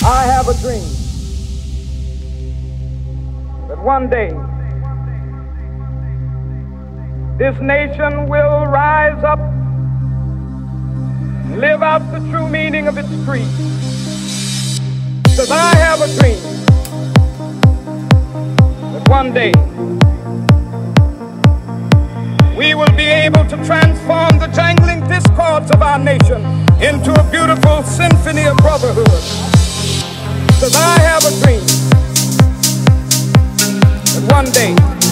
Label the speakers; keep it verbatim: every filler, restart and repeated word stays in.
Speaker 1: I have a dream that one day this nation will rise up and live out the true meaning of its creed. Because I have a dream that one day we will be able to transform the jangling discords of our nation into a beautiful symphony of brotherhood. Because I have a dream that one day